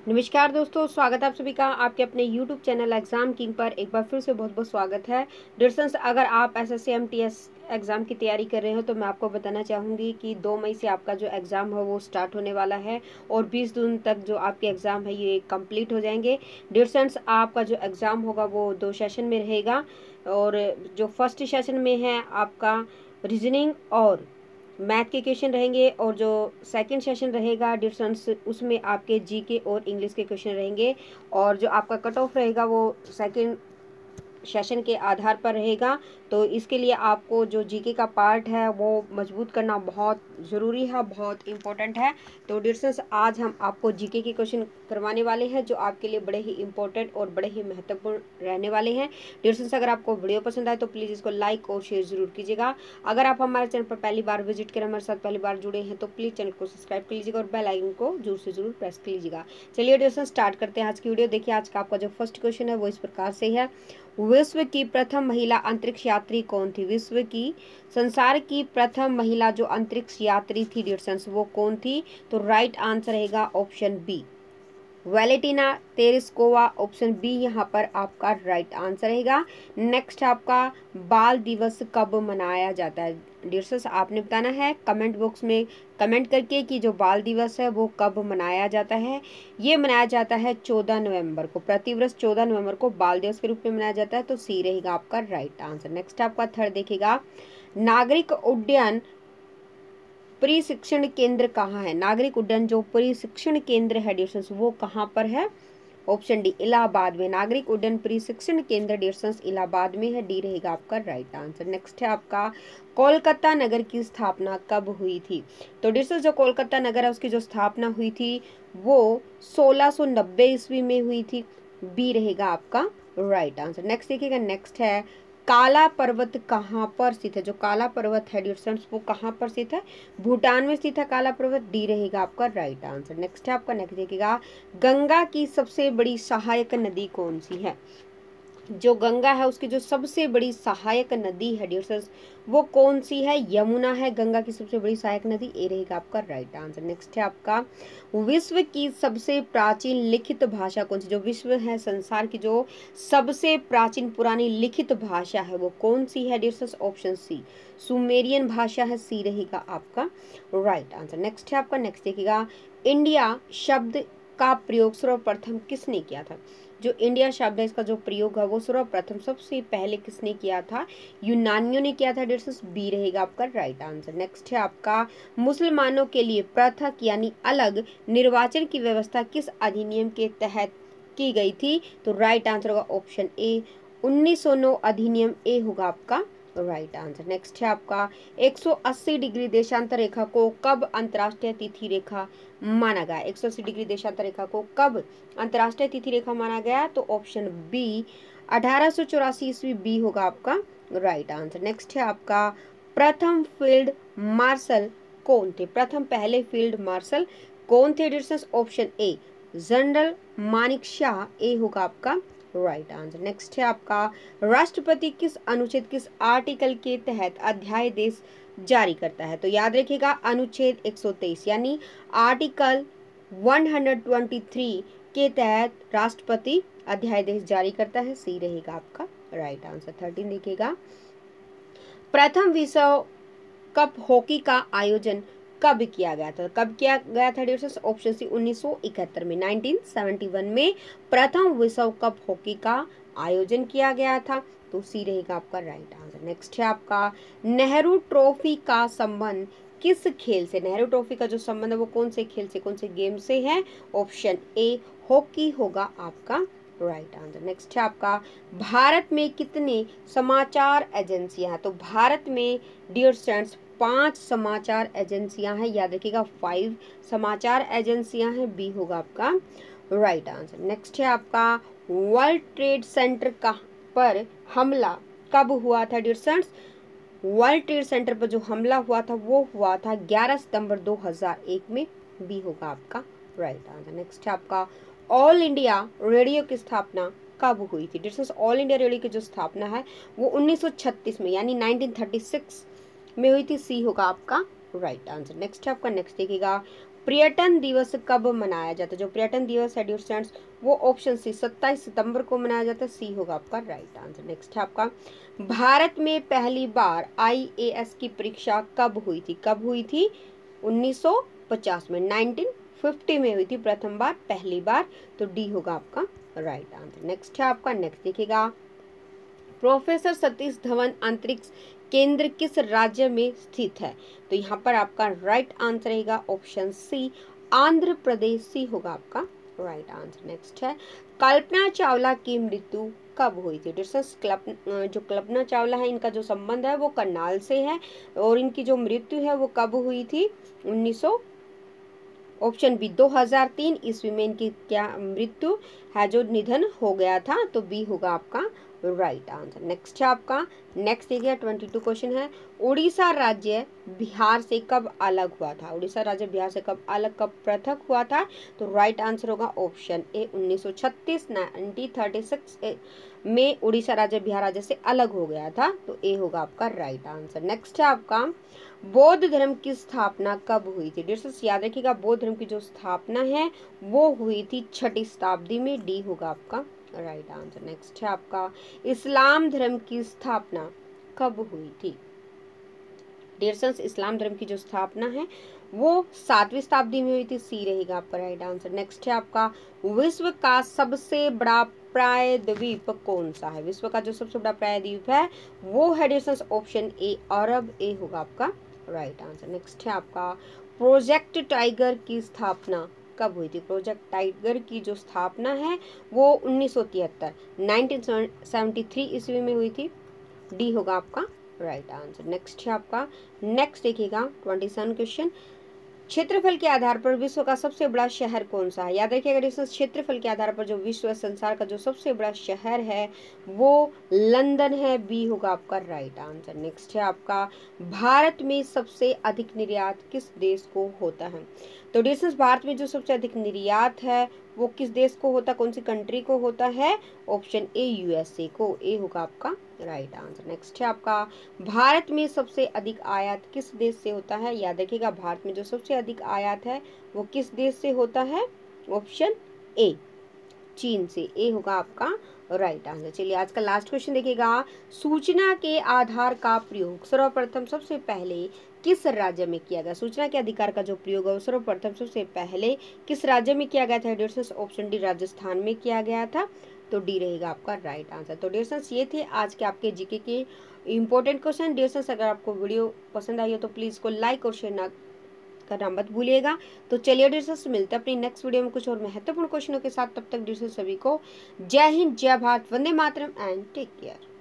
नमस्कार दोस्तों, स्वागत है आप सभी का आपके अपने YouTube चैनल एग्ज़ाम किंग पर। एक बार फिर से बहुत बहुत स्वागत है। डियर फ्रेंड्स, अगर आप SSC MTS एग्ज़ाम की तैयारी कर रहे हो तो मैं आपको बताना चाहूँगी कि 2 मई से आपका जो एग्ज़ाम है वो स्टार्ट होने वाला है और 20 जून तक जो आपके एग्ज़ाम है ये कंप्लीट हो जाएंगे। डियर फ्रेंड्स, आपका जो एग्ज़ाम होगा वो 2 सेशन में रहेगा और जो फर्स्ट सेशन में है आपका रीजनिंग और मैथ के क्वेश्चन रहेंगे और जो सेकंड सेशन रहेगा डिफरेंस उसमें आपके जीके और इंग्लिश के क्वेश्चन रहेंगे और जो आपका कट ऑफ रहेगा वो सेकंड सेशन के आधार पर रहेगा। तो इसके लिए आपको जो जीके का पार्ट है वो मजबूत करना बहुत ज़रूरी है, बहुत इम्पोर्टेंट है। तो डियर्स, आज हम आपको जीके के क्वेश्चन करवाने वाले हैं जो आपके लिए बड़े ही इम्पोर्टेंट और बड़े ही महत्वपूर्ण रहने वाले हैं। डियर्स, अगर आपको वीडियो पसंद आए तो प्लीज़ इसको लाइक और शेयर ज़रूर कीजिएगा। अगर आप हमारे चैनल पर पहली बार विजिट करें, हमारे साथ पहली बार जुड़े हैं तो प्लीज़ चैनल को सब्सक्राइब कर लीजिएगा और बेल आइकन को जरूर से जरूर प्रेस कर लीजिएगा। चलिए डियर्स, स्टार्ट करते हैं आज की वीडियो। देखिए, आज का आपका जो फर्स्ट क्वेश्चन है वो इस प्रकार से है। विश्व की प्रथम महिला अंतरिक्ष यात्री कौन थी? विश्व की संसार की प्रथम महिला जो अंतरिक्ष यात्री थी डियर्स वो कौन थी? तो राइट आंसर रहेगा option B, Valentina Tereshkova. Option B यहाँ पर आपका राइट आंसर रहेगा। नेक्स्ट आपका बाल दिवस कब मनाया जाता है? डियर्स, आपने बताना है कमेंट बॉक्स में कमेंट करके कि जो बाल दिवस है वो कब मनाया जाता है। ये मनाया जाता है 14 नवंबर को। प्रतिवर्ष 14 नवंबर को बाल दिवस के रूप में मनाया जाता है। तो सी रहेगा आपका राइट आंसर। नेक्स्ट आपका थर्ड देखिएगा, नागरिक उड्डयन प्रशिक्षण केंद्र कहाँ है? नागरिक उड्डयन जो प्रशिक्षण केंद्र है डियर्स वो कहाँ पर है? ऑप्शन डी, इलाहाबाद में। नागरिक उड्डयन प्रशिक्षण केंद्र डियर्स इलाहाबाद में है। डी रहेगा आपका राइट आंसर। नेक्स्ट है आपका, कोलकाता नगर की स्थापना कब हुई थी? तो डियर्स, जो कोलकाता नगर है उसकी जो स्थापना हुई थी वो 1690 ईस्वी में हुई थी। बी रहेगा आपका राइट आंसर। नेक्स्ट देखिएगा, नेक्स्ट है काला पर्वत कहाँ पर स्थित है? जो काला पर्वत है डियर्स वो कहाँ पर स्थित है? भूटान में स्थित है काला पर्वत। डी रहेगा आपका राइट आंसर। नेक्स्ट है आपका, नेक्स्ट देखिएगा, गंगा की सबसे बड़ी सहायक नदी कौन सी है? जो गंगा है उसकी जो सबसे बड़ी सहायक नदी है डियर्स वो कौन सी है? यमुना है गंगा की सबसे बड़ी सहायक नदी। ए रहेगा आपका राइट आंसर। नेक्स्ट है आपका, विश्व की सबसे प्राचीन लिखित भाषा कौन सी? जो विश्व है संसार की जो सबसे प्राचीन पुरानी लिखित भाषा है वो कौन सी है डियर्स? ऑप्शन सी, सुमेरियन भाषा है। सी रहेगा आपका राइट आंसर। नेक्स्ट है आपका, नेक्स्ट देखिएगा, इंडिया शब्द का प्रयोग सर्वप्रथम किसने किया था? जो इंडिया शब्द है इसका जो प्रयोग है वो सर्वप्रथम सबसे पहले किसने किया था? यूनानियों ने किया था डियर्स। बी रहेगा आपका राइट आंसर। नेक्स्ट है आपका, मुसलमानों के लिए पृथक यानी अलग निर्वाचन की व्यवस्था किस अधिनियम के तहत की गई थी? तो राइट आंसर होगा ऑप्शन ए, 1909 अधिनियम। ए होगा आपका राइट आंसर। नेक्स्ट है आपका, 180 डिग्री देशांतर रेखा को कब अंतर्राष्ट्रीय तिथि रेखा माना गया? 180 डिग्री देशांतर रेखा को कब अंतर्राष्ट्रीय तिथि रेखा माना गया? तो ऑप्शन बी, 1884 ईस्वी। बी होगा आपका राइट आंसर। नेक्स्ट है आपका, प्रथम फील्ड मार्शल कौन थे? प्रथम पहले फील्ड मार्शल कौन थे dears? Option A, general Manekshaw. A होगा आपका राइट आंसर। नेक्स्ट है आपका, राष्ट्रपति किस अनुच्छेद किस आर्टिकल के तहत अध्यादेश जारी करता है? तो याद रखिएगा अनुच्छेद 123 यानी आर्टिकल 123 के तहत राष्ट्रपति अध्यादेश जारी करता है। सी रहेगा आपका राइट आंसर। 13 देखिएगा, प्रथम विश्व कप हॉकी का आयोजन कब किया गया था? कब किया गया था डियर्स? ऑप्शन सी, 1971 में। 1971 में प्रथम विश्व कप हॉकी का आयोजन किया गया था। तो सी रहेगा आपका राइट आंसर। नेक्स्ट है आपका, नेहरू ट्रॉफी का संबंध किस खेल से? नेहरू ट्रॉफी का जो संबंध है वो कौन से खेल से, कौन से गेम से है? ऑप्शन ए, हॉकी होगा आपका राइट आंसर। नेक्स्ट है आपका, भारत में कितने समाचार एजेंसियां हैं? तो भारत में डियर स्टूडेंट्स 5 समाचार एजेंसियां हैं। याद रखिएगा 5 समाचार एजेंसियां हैं। बी होगा आपका राइट आंसर। नेक्स्ट है आपका, वर्ल्ड ट्रेड सेंटर का पर हमला कब हुआ था dear students? World Trade Center पर जो हमला हुआ था वो हुआ था 11 सितंबर 2001 में। बी होगा आपका राइट आंसर। नेक्स्ट है आपका, ऑल इंडिया रेडियो की स्थापना कब हुई थी? डियर्स, ऑल इंडिया रेडियो की जो स्थापना है वो 1936 में यानी 1936 में हुई थी। सी होगा आपका राइट आंसर। नेक्स्ट है आपका, नेक्स्ट देखिएगा, पर्यटन दिवस कब मनाया जाता है? जो पर्यटन दिवस है डियर स्टूडेंट्स, वो ऑप्शन सी 27 सितंबर को मनाया जाता है। सी होगा आपका राइट आंसर। नेक्स्ट है आपका, भारत में पहली बार IAS की परीक्षा कब हुई थी? कब हुई थी? 1950 में, 1950 में हुई थी प्रथम बार, पहली बार। तो डी होगा आपका राइट आंसर। नेक्स्ट है आपका, नेक्स्ट देखिएगा, प्रोफेसर सतीश धवन अंतरिक्ष केंद्र किस राज्य में स्थित है? तो यहाँ पर आपका राइट आंसर रहेगा option C, Andhra Pradesh. C होगा आपका राइट आंसर। नेक्स्ट है, कल्पना चावला की मृत्यु कब हुई थी? जो कल्पना चावला है, इनका जो संबंध है वो करनाल से है, और इनकी जो मृत्यु है वो कब हुई थी? 1900, ऑप्शन बी 2003 ईस्वी में इनकी क्या मृत्यु है, जो निधन हो गया था। तो बी होगा आपका राइट आंसर। नेक्स्ट है आपका, नेक्स्ट देखिए 22 क्वेश्चन है, उड़ीसा राज्य बिहार से कब अलग हुआ था? उड़ीसा राज्य बिहार से कब अलग, कब पृथक हुआ था? तो राइट आंसर होगा ऑप्शन ए 1936, 1936 में उड़ीसा राज्य बिहार राज्य से अलग हो गया था। तो ए होगा आपका राइट आंसर। नेक्स्ट है आपका, बौद्ध धर्म की स्थापना कब हुई थी? डियर्स याद रखिएगा, बौद्ध धर्म की जो स्थापना है वो हुई थी 6ठी शताब्दी में। डी होगा आपका राइट आंसर। नेक्स्ट है आपका, इस्लाम धर्म की स्थापना कब हुई थी? डियर्स इस्लाम धर्म की जो स्थापना है वो 7वीं शताब्दी में हुई थी। सी रहेगा आपका राइट आंसर। नेक्स्ट है आपका, विश्व का सबसे बड़ा प्रायद्वीप कौन सा है? विश्व का जो सबसे बड़ा प्रायद्वीप है वो है डियर्स ऑप्शन ए, अरब। ए होगा आपका राइट आंसर। नेक्स्ट है आपका, प्रोजेक्ट टाइगर की स्थापना कब हुई थी? प्रोजेक्ट टाइगर की जो स्थापना है वो 1973, 1973 ईस्वी में हुई थी। डी होगा आपका राइट आंसर। नेक्स्ट है आपका, नेक्स्ट देखिएगा 27 क्वेश्चन, क्षेत्रफल के आधार पर विश्व का सबसे बड़ा शहर कौन सा है? याद रखिएगा डिस्टेंस, क्षेत्रफल के आधार पर जो विश्व संसार का जो सबसे बड़ा शहर है वो लंदन है। बी होगा आपका राइट आंसर। नेक्स्ट है आपका, भारत में सबसे अधिक निर्यात किस देश को होता है? तो डिस्टेंस, भारत में जो सबसे अधिक निर्यात है वो किस देश को होता है, कौन सी कंट्री को होता है? ऑप्शन ए, USA को। ए होगा आपका राइट आंसर। नेक्स्ट है आपका, भारत में सबसे अधिक आयात किस देश से होता है? याद रखिएगा, भारत में जो सबसे अधिक आयात है वो किस देश से होता है? ऑप्शन ए, चीन से। ए होगा आपका राइट आंसर। चलिए आज का लास्ट क्वेश्चन देखिएगा, सूचना के आधार का प्रयोग सर्वप्रथम सबसे पहले किस राज्य में किया गया? सूचना के अधिकार का जो प्रयोग है सर्वप्रथम सबसे पहले किस राज्य में किया गया था? डियर्स ऑप्शन डी, राजस्थान में किया गया था। तो डी रहेगा आपका राइट आंसर। तो डियर्स ये थे आज के आपके जीके के इंपॉर्टेंट क्वेश्चन। डियर्स अगर आपको वीडियो पसंद आई हो तो प्लीज़ को लाइक और शेयर ना करना मत भूलिएगा। तो चलिए डियर्स मिलते हैं अपनी नेक्स्ट वीडियो में कुछ और महत्वपूर्ण क्वेश्चनों के साथ। तब तक डियर्स सभी को जय हिंद, जय भारत, वंदे मातरम एंड टेक केयर।